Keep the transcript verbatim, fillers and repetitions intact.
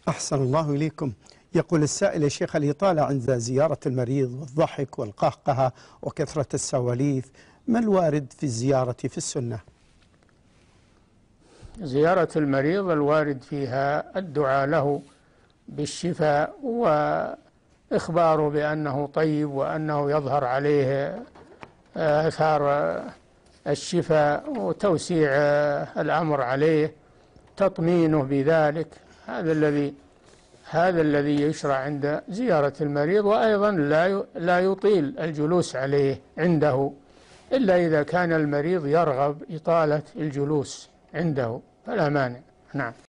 أحسن الله إليكم. يقول السائل: يا شيخ، الإطالة عند زيارة المريض والضحك والقهقهة وكثرة السواليف، ما الوارد في الزيارة في السنة؟ زيارة المريض الوارد فيها الدعاء له بالشفاء وإخباره بأنه طيب وأنه يظهر عليه آثار الشفاء وتوسيع الأمر عليه، تطمينه بذلك. هذا الذي هذا الذي يشرع عند زيارة المريض. وأيضا لا لا يطيل الجلوس عليه عنده إلا إذا كان المريض يرغب إطالة الجلوس عنده فلا مانع. نعم.